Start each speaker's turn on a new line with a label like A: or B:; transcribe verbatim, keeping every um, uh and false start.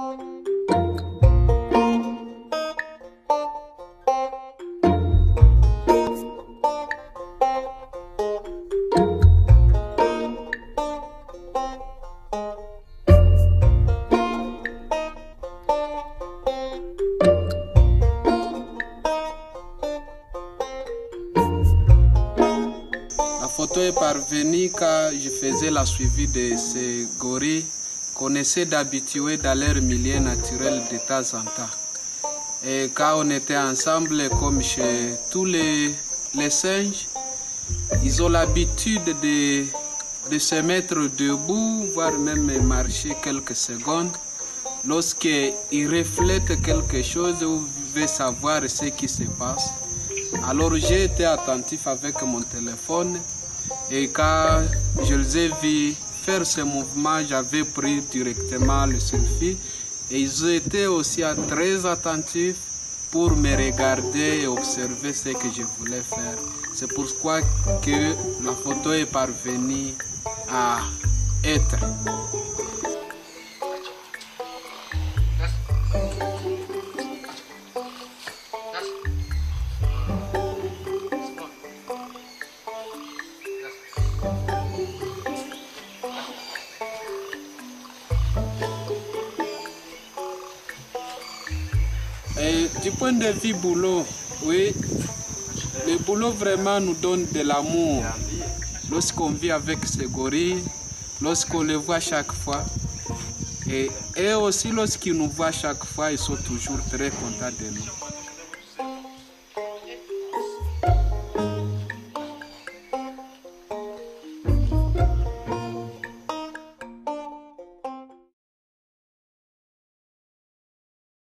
A: La photo est parvenue quand je faisais la suivi de ces gorilles qu'on essaie d'habituer dans leur milieu naturel de temps en temps. Et quand on était ensemble, comme chez tous les, les singes, ils ont l'habitude de, de se mettre debout, voire même marcher quelques secondes. Lorsqu'ils reflètent quelque chose, vous pouvez savoir ce qui se passe. Alors j'ai été attentif avec mon téléphone et quand je les ai vus faire ce mouvement, j'avais pris directement le selfie et ils étaient aussi très attentifs pour me regarder et observer ce que je voulais faire. C'est pourquoi que la photo est parvenue à être. Et du point de vue boulot, oui, le boulot vraiment nous donne de l'amour. Lorsqu'on vit avec ces gorilles, lorsqu'on les voit chaque fois, et, et aussi lorsqu'ils nous voient chaque fois, ils sont toujours très contents de nous.